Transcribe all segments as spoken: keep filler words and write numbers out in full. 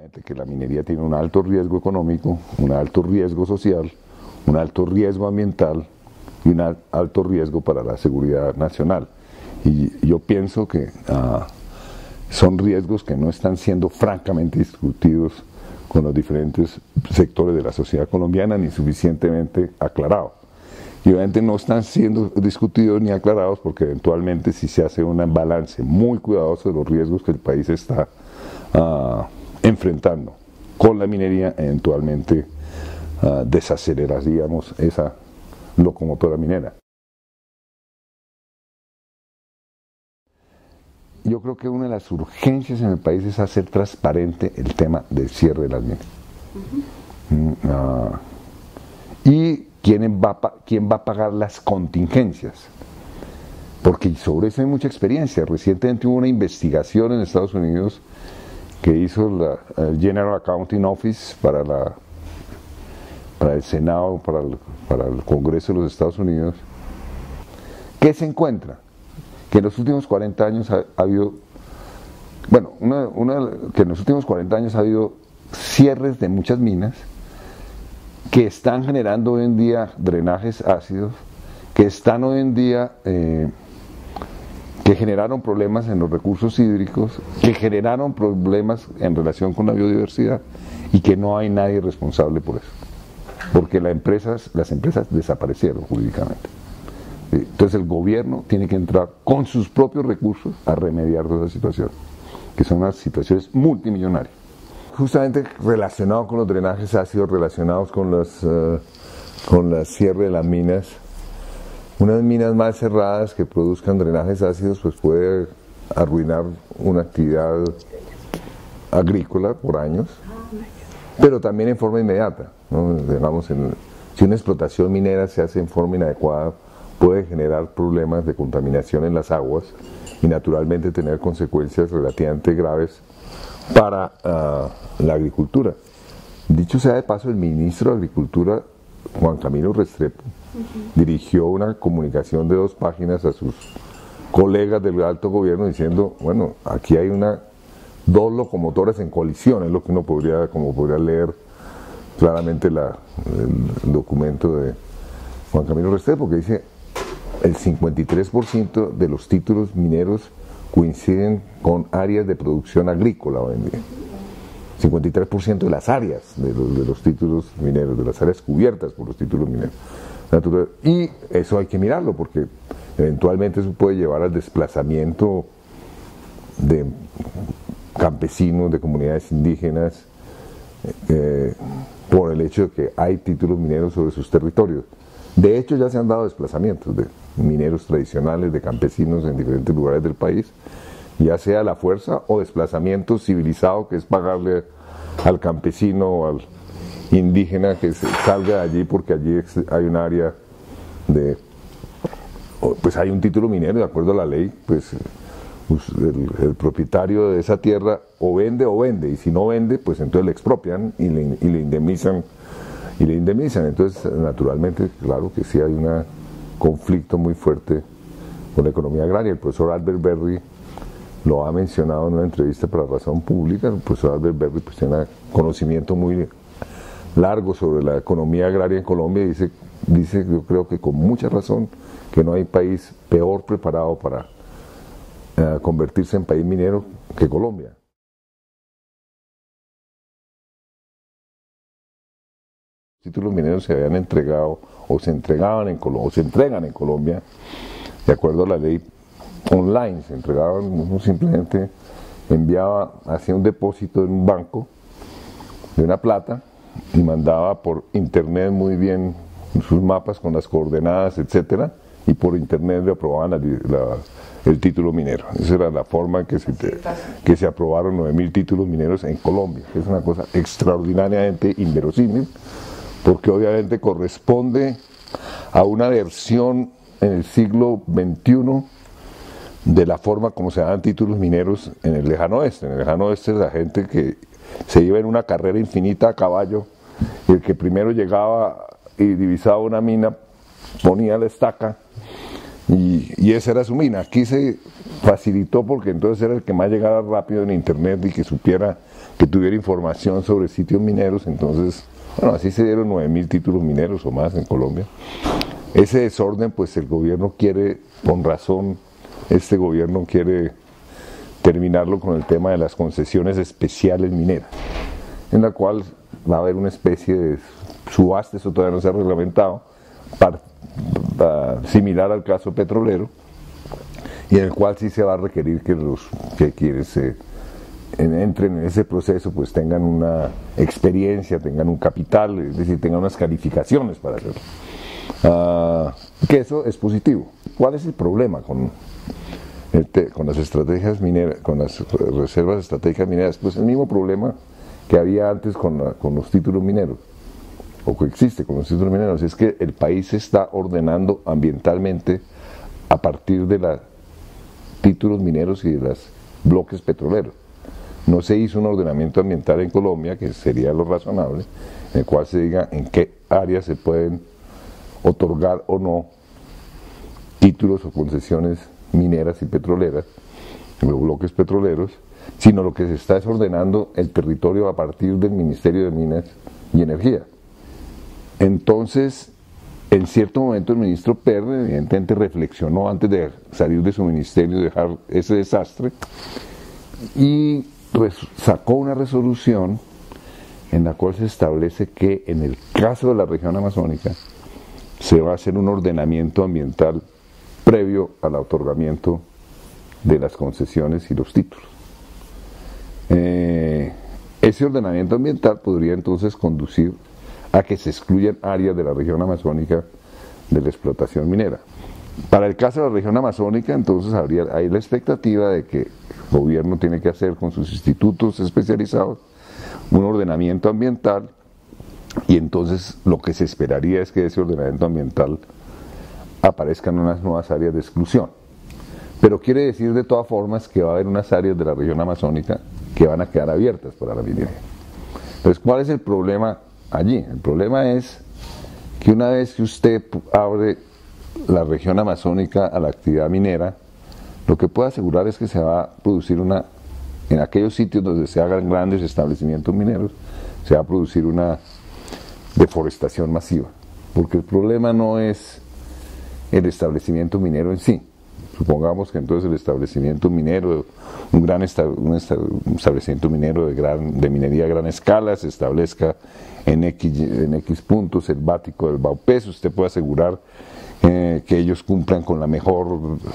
Que la minería tiene un alto riesgo económico, un alto riesgo social, un alto riesgo ambiental y un alto riesgo para la seguridad nacional. Y yo pienso que uh, son riesgos que no están siendo francamente discutidos con los diferentes sectores de la sociedad colombiana ni suficientemente aclarados. Y obviamente no están siendo discutidos ni aclarados porque eventualmente si se hace un balance muy cuidadoso de los riesgos que el país está uh, enfrentando con la minería, eventualmente uh, desaceleraríamos esa locomotora minera. Yo creo que una de las urgencias en el país es hacer transparente el tema del cierre de las minas. Uh-huh. uh, y quién va, a, quién va a pagar las contingencias. Porque sobre eso hay mucha experiencia. Recientemente hubo una investigación en Estados Unidos que hizo la, el General Accounting Office para, la, para el Senado, para el, para el Congreso de los Estados Unidos. ¿Qué se encuentra? Que en los últimos cuarenta años ha, ha habido, bueno, una, una, que en los últimos cuarenta años ha habido cierres de muchas minas que están generando hoy en día drenajes ácidos, que están hoy en día, eh, que generaron problemas en los recursos hídricos, que generaron problemas en relación con la biodiversidad y que no hay nadie responsable por eso, porque las empresas, las empresas desaparecieron jurídicamente. Entonces el gobierno tiene que entrar con sus propios recursos a remediar toda esa situación, que son unas situaciones multimillonarias. Justamente relacionado con los drenajes ácidos, relacionados con los, uh, con la cierre de las minas, unas minas mal cerradas que produzcan drenajes ácidos pues puede arruinar una actividad agrícola por años, pero también en forma inmediata, ¿no? Digamos, en, si una explotación minera se hace en forma inadecuada, puede generar problemas de contaminación en las aguas y naturalmente tener consecuencias relativamente graves para uh, la agricultura. Dicho sea de paso, el ministro de Agricultura, Juan Camilo Restrepo, uh-huh. dirigió una comunicación de dos páginas a sus colegas del alto gobierno diciendo, bueno, aquí hay una dos locomotoras en colisión, es lo que uno podría, como podría leer claramente la, el, el documento de Juan Camilo Restrepo, que dice el cincuenta y tres por ciento de los títulos mineros coinciden con áreas de producción agrícola hoy en día. cincuenta y tres por ciento de las áreas de los, de los títulos mineros, de las áreas cubiertas por los títulos mineros. Natural. Y eso hay que mirarlo porque eventualmente eso puede llevar al desplazamiento de campesinos, de comunidades indígenas, eh, por el hecho de que hay títulos mineros sobre sus territorios. De hecho ya se han dado desplazamientos de mineros tradicionales, de campesinos en diferentes lugares del país, ya sea a la fuerza o desplazamiento civilizado, que es pagarle al campesino o al indígena que se salga de allí porque allí hay un área de, pues hay un título minero, de acuerdo a la ley, pues el, el propietario de esa tierra o vende o vende, y si no vende, pues entonces le expropian y le, y le indemnizan y le indemnizan. Entonces, naturalmente, claro que sí hay un conflicto muy fuerte con la economía agraria. El profesor Albert Berry lo ha mencionado en una entrevista para Razón Pública. El profesor Albert Berry pues, tiene un conocimiento muy largo sobre la economía agraria en Colombia y dice, dice, yo creo que con mucha razón, que no hay país peor preparado para uh, convertirse en país minero que Colombia. Los títulos mineros se habían entregado o se entregaban en Colombia, o se entregan en Colombia de acuerdo a la ley online, se entregaban, uno simplemente enviaba, hacía un depósito en un banco de una plata y mandaba por internet muy bien sus mapas con las coordenadas, etcétera, y por internet le aprobaban la, la, el título minero. Esa era la forma en que se, que se aprobaron nueve mil títulos mineros en Colombia, que es una cosa extraordinariamente inverosímil, porque obviamente corresponde a una versión en el siglo veintiuno de la forma como se daban títulos mineros en el lejano oeste. En el lejano oeste la gente que se iba en una carrera infinita a caballo, y el que primero llegaba y divisaba una mina ponía la estaca y, y esa era su mina. Aquí se facilitó porque entonces era el que más llegara rápido en internet y que supiera que tuviera información sobre sitios mineros. Entonces, bueno, así se dieron nueve mil títulos mineros o más en Colombia. Ese desorden, pues el gobierno quiere, con razón, este gobierno quiere terminarlo con el tema de las concesiones especiales mineras, en la cual va a haber una especie de subasta, eso todavía no se ha reglamentado, para, para, similar al caso petrolero, y en el cual sí se va a requerir que los que quienes eh, entren en ese proceso pues tengan una experiencia, tengan un capital, es decir, tengan unas calificaciones para hacerlo. Uh, que eso es positivo. ¿Cuál es el problema con, el te, con las estrategias mineras, con las reservas estratégicas mineras? Pues el mismo problema que había antes con, la, con los títulos mineros, o que existe con los títulos mineros, es que el país se está ordenando ambientalmente a partir de los títulos mineros y de los bloques petroleros. No se hizo un ordenamiento ambiental en Colombia, que sería lo razonable, en el cual se diga en qué áreas se pueden otorgar o no títulos o concesiones mineras y petroleras, en los bloques petroleros, sino lo que se está es ordenando el territorio a partir del Ministerio de Minas y Energía. Entonces, en cierto momento el ministro Perne evidentemente reflexionó antes de salir de su ministerio y dejar ese desastre, y pues sacó una resolución en la cual se establece que en el caso de la región amazónica se va a hacer un ordenamiento ambiental previo al otorgamiento de las concesiones y los títulos. Eh, ese ordenamiento ambiental podría entonces conducir a que se excluyan áreas de la región amazónica de la explotación minera. Para el caso de la región amazónica, entonces habría hay la expectativa de que el gobierno tiene que hacer con sus institutos especializados un ordenamiento ambiental, y entonces lo que se esperaría es que ese ordenamiento ambiental aparezcan unas nuevas áreas de exclusión. Pero quiere decir de todas formas que va a haber unas áreas de la región amazónica que van a quedar abiertas para la minería. Entonces, ¿cuál es el problema allí? El problema es que una vez que usted abre la región amazónica a la actividad minera, lo que puede asegurar es que se va a producir una, en aquellos sitios donde se hagan grandes establecimientos mineros, se va a producir una deforestación masiva, porque el problema no es el establecimiento minero en sí. Supongamos que entonces el establecimiento minero, un gran esta, un, esta, un establecimiento minero de, gran, de minería a gran escala, se establezca en X, en X puntos, el Bático del Baupés, usted puede asegurar eh, que ellos cumplan con la mejor,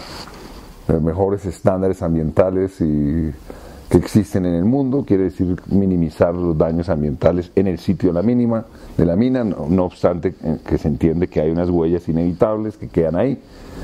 los mejores estándares ambientales y que existen en el mundo, quiere decir minimizar los daños ambientales en el sitio de la mínima de la mina, no, no obstante que se entiende que hay unas huellas inevitables que quedan ahí.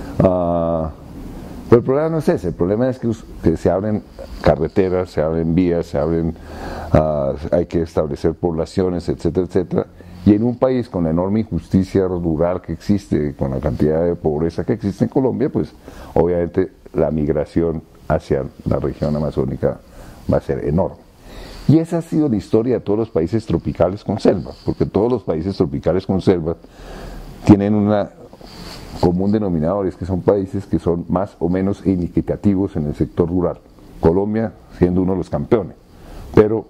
Uh, pero el problema no es ese, el problema es que, que se abren carreteras, se abren vías, se abren, uh, hay que establecer poblaciones, etcétera, etcétera, y en un país con la enorme injusticia rural que existe, con la cantidad de pobreza que existe en Colombia, pues obviamente la migración hacia la región amazónica va a ser enorme. Y esa ha sido la historia de todos los países tropicales con selva, porque todos los países tropicales con selva tienen una común denominador, es que son países que son más o menos inequitativos en el sector rural. Colombia siendo uno de los campeones, pero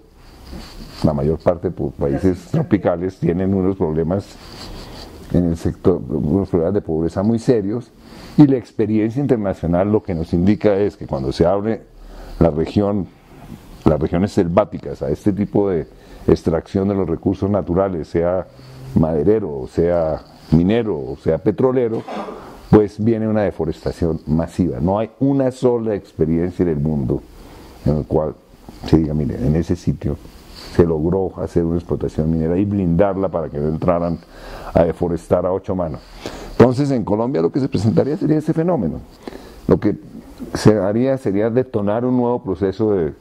la mayor parte de países tropicales tienen unos problemas en el sector, unos problemas de pobreza muy serios, y la experiencia internacional lo que nos indica es que cuando se abre la región, las regiones selváticas a este tipo de extracción de los recursos naturales, sea maderero, o sea minero, o sea petrolero, pues viene una deforestación masiva. No hay una sola experiencia en el mundo en el cual se diga, mire, en ese sitio se logró hacer una explotación minera y blindarla para que no entraran a deforestar a ocho manos. Entonces en Colombia lo que se presentaría sería ese fenómeno. Lo que se haría sería detonar un nuevo proceso de,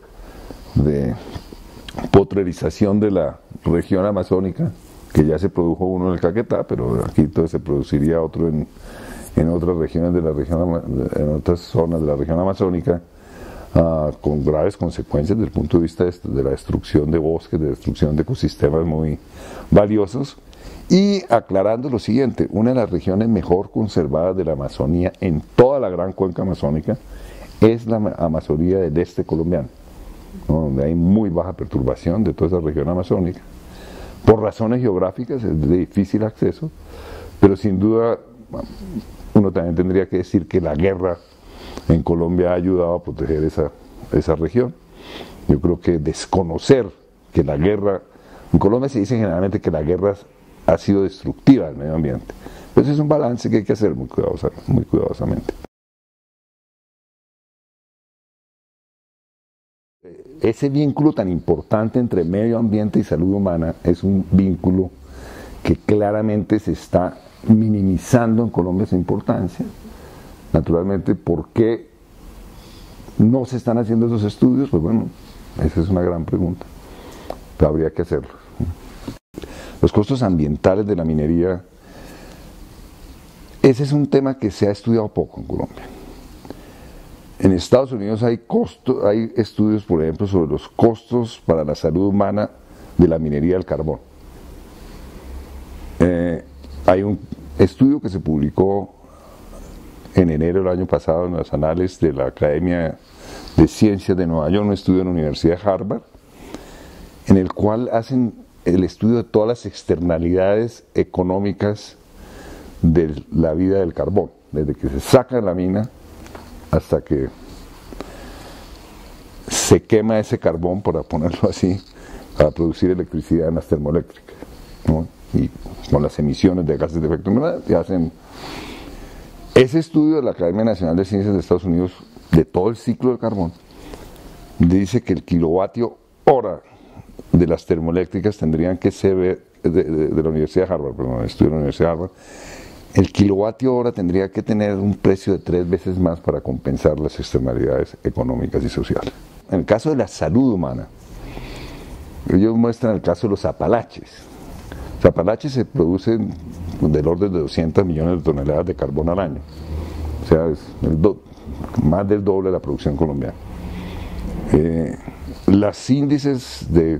de potrerización de la región amazónica, que ya se produjo uno en el Caquetá, pero aquí entonces se produciría otro en, en otras regiones de la región, en otras zonas de la región amazónica, uh, con graves consecuencias desde el punto de vista de, de la destrucción de bosques, de destrucción de ecosistemas muy valiosos. Y aclarando lo siguiente, una de las regiones mejor conservadas de la Amazonía en toda la gran cuenca amazónica es la Amazonía del este colombiano. ¿no?, donde hay muy baja perturbación de toda esa región amazónica. Por razones geográficas es de difícil acceso, pero sin duda uno también tendría que decir que la guerra en Colombia ha ayudado a proteger esa, esa región. Yo creo que desconocer que la guerra, en Colombia se dice generalmente que la guerra ha sido destructiva del medio ambiente. Entonces es un balance que hay que hacer muy, cuidadosa, muy cuidadosamente. Ese vínculo tan importante entre medio ambiente y salud humana es un vínculo que claramente se está minimizando en Colombia esa importancia. Naturalmente, ¿por qué no se están haciendo esos estudios? Pues bueno, esa es una gran pregunta, pero habría que hacerlo. Los costos ambientales de la minería, ese es un tema que se ha estudiado poco en Colombia. En Estados Unidos hay, costo, hay estudios, por ejemplo, sobre los costos para la salud humana de la minería del carbón. Eh, hay un estudio que se publicó en enero del año pasado en los anales de la Academia de Ciencias de Nueva York, un estudio en la Universidad de Harvard, en el cual hacen el estudio de todas las externalidades económicas de la vida del carbón, desde que se saca de la mina hasta que se quema ese carbón, para ponerlo así, para producir electricidad en las termoeléctricas, ¿no?, y con las emisiones de gases de efecto invernadero. Hacen ese estudio de la Academia Nacional de Ciencias de Estados Unidos de todo el ciclo del carbón, dice que el kilovatio hora de las termoeléctricas tendrían que ser de, de, de la Universidad de Harvard, perdón, el estudio de la Universidad de Harvard, el kilovatio hora tendría que tener un precio de tres veces más para compensar las externalidades económicas y sociales. En el caso de la salud humana, ellos muestran el caso de los Apalaches. Los Apalaches se producen del orden de doscientos millones de toneladas de carbón al año, o sea, es el do, más del doble de la producción colombiana. Eh, los índices de,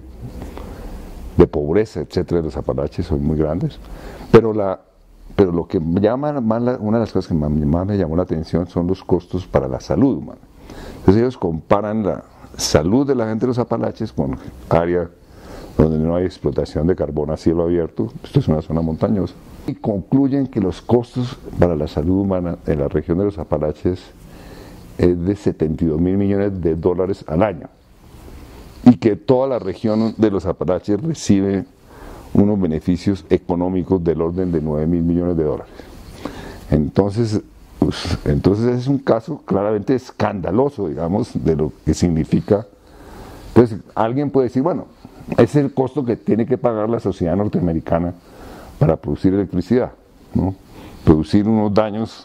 de pobreza, etcétera, de los Apalaches son muy grandes, pero la Pero lo que llama más la, una de las cosas que más, más me llamó la atención son los costos para la salud humana. Entonces ellos comparan la salud de la gente de los Apalaches con área donde no hay explotación de carbón a cielo abierto, esto es una zona montañosa, y concluyen que los costos para la salud humana en la región de los Apalaches es de setenta y dos mil millones de dólares al año, y que toda la región de los Apalaches recibe unos beneficios económicos del orden de nueve mil millones de dólares. Entonces, pues, entonces es un caso claramente escandaloso, digamos, de lo que significa. Entonces, alguien puede decir, bueno, ese es el costo que tiene que pagar la sociedad norteamericana para producir electricidad, ¿no? Producir unos daños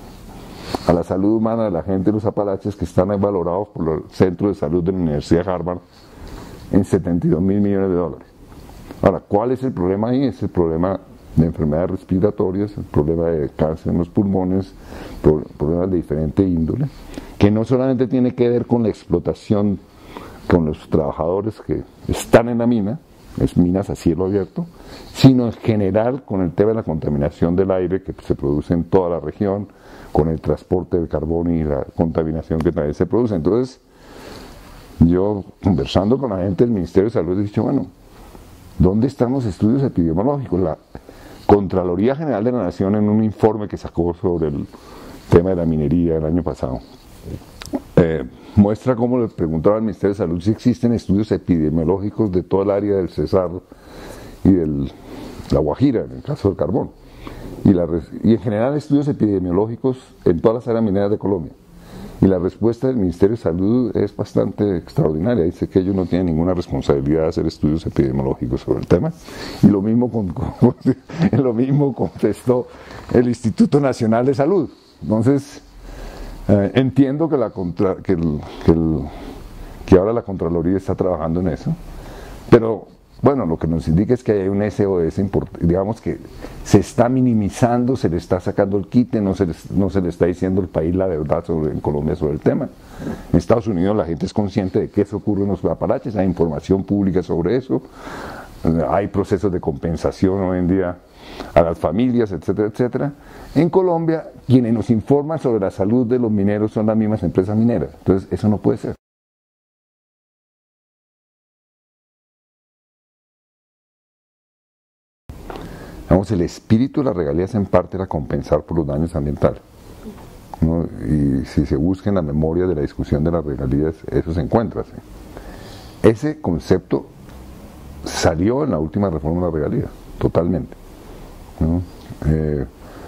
a la salud humana de la gente de los Apalaches que están valorados por el Centro de Salud de la Universidad de Harvard en setenta y dos mil millones de dólares. Ahora, ¿cuál es el problema ahí? Es el problema de enfermedades respiratorias, el problema de cáncer en los pulmones, problemas de diferente índole, que no solamente tiene que ver con la explotación con los trabajadores que están en la mina, es minas a cielo abierto, sino en general con el tema de la contaminación del aire que se produce en toda la región, con el transporte del carbón y la contaminación que también se produce. Entonces, yo conversando con la gente del Ministerio de Salud he dicho, bueno, ¿dónde están los estudios epidemiológicos? La Contraloría General de la Nación, en un informe que sacó sobre el tema de la minería el año pasado, eh, muestra cómo le preguntaba al Ministerio de Salud si existen estudios epidemiológicos de todo el área del Cesar y de la Guajira, en el caso del carbón, y, la, y en general estudios epidemiológicos en todas las áreas mineras de Colombia. Y la respuesta del Ministerio de Salud es bastante extraordinaria. Dice que ellos no tienen ninguna responsabilidad de hacer estudios epidemiológicos sobre el tema. Y lo mismo, con, con, lo mismo contestó el Instituto Nacional de Salud. Entonces, eh, entiendo que, la contra, que, el, que, el, que ahora la Contraloría está trabajando en eso, pero bueno, lo que nos indica es que hay un S O S, digamos que se está minimizando, se le está sacando el quite, no se le, no se le está diciendo al país la verdad sobre, en Colombia sobre el tema. En Estados Unidos la gente es consciente de que eso ocurre en los Apalaches, hay información pública sobre eso, hay procesos de compensación hoy en día a las familias, etcétera, etcétera. En Colombia, quienes nos informan sobre la salud de los mineros son las mismas empresas mineras, entonces eso no puede ser. digamos, el espíritu de las regalías en parte era compensar por los daños ambientales, ¿no? Y si se busca en la memoria de la discusión de las regalías, eso se encuentra, ¿sí? Ese concepto salió en la última reforma de las regalías, totalmente, ¿no? Eh,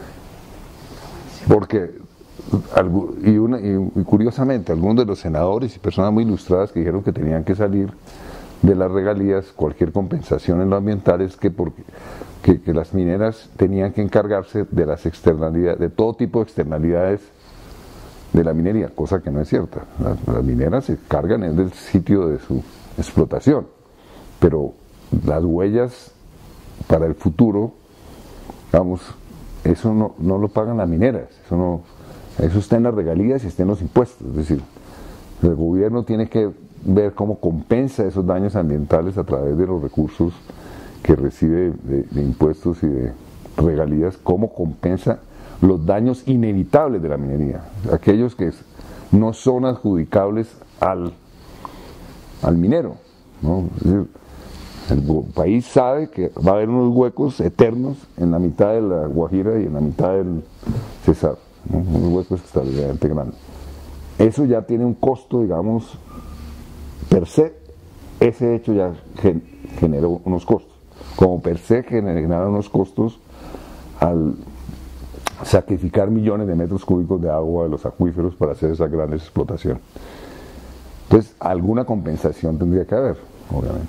porque, y, una, y curiosamente, algunos de los senadores y personas muy ilustradas que dijeron que tenían que salir de las regalías cualquier compensación en lo ambiental es que, porque, que, que las mineras tenían que encargarse de las externalidades, de todo tipo de externalidades de la minería, cosa que no es cierta. Las, las mineras se cargan en el sitio de su explotación, pero las huellas para el futuro, vamos, eso no, no lo pagan las mineras, eso no, eso está en las regalías y está en los impuestos. Es decir, el gobierno tiene que ver cómo compensa esos daños ambientales a través de los recursos que recibe de, de impuestos y de regalías, cómo compensa los daños inevitables de la minería, aquellos que no son adjudicables al, al minero, ¿no? Es decir, el país sabe que va a haber unos huecos eternos en la mitad de la Guajira y en la mitad del Cesar, ¿no? Unos huecos extraordinariamente grandes. Eso ya tiene un costo, digamos, per se, ese hecho ya generó unos costos, como per se generaron unos costos al sacrificar millones de metros cúbicos de agua de los acuíferos para hacer esa gran explotación. Entonces, alguna compensación tendría que haber, obviamente.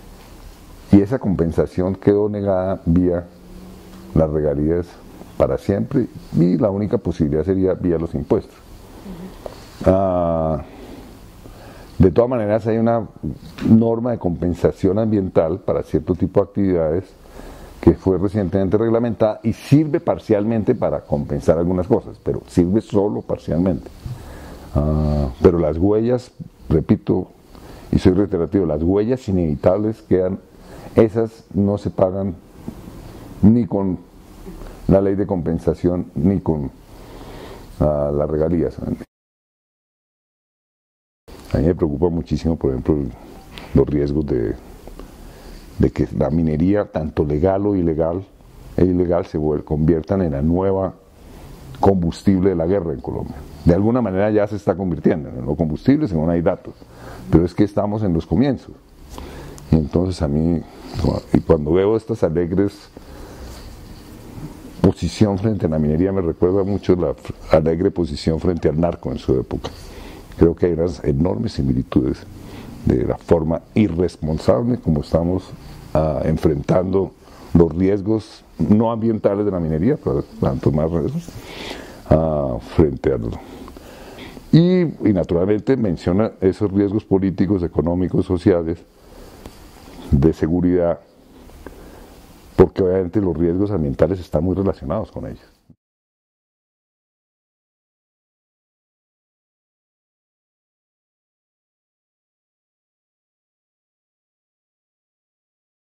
Y esa compensación quedó negada vía las regalías para siempre, y la única posibilidad sería vía los impuestos. Uh, de todas maneras, hay una norma de compensación ambiental para cierto tipo de actividades que fue recientemente reglamentada y sirve parcialmente para compensar algunas cosas, pero sirve solo parcialmente. Uh, pero las huellas, repito, y soy reiterativo, las huellas inevitables quedan, esas no se pagan ni con la ley de compensación ni con uh, las regalías. A mí me preocupa muchísimo, por ejemplo, los riesgos de, de que la minería, tanto legal o ilegal, e ilegal, se conviertan en la nueva combustible de la guerra en Colombia. De alguna manera ya se está convirtiendo en los combustibles, según hay datos, pero es que estamos en los comienzos. Y entonces a mí, y cuando veo estas alegres posición frente a la minería, me recuerda mucho la alegre posición frente al narco en su época. Creo que hay unas enormes similitudes de la forma irresponsable como estamos uh, enfrentando los riesgos no ambientales de la minería, pero tanto más riesgos, uh, frente a los... Y, y naturalmente menciona esos riesgos políticos, económicos, sociales, de seguridad, porque obviamente los riesgos ambientales están muy relacionados con ellos.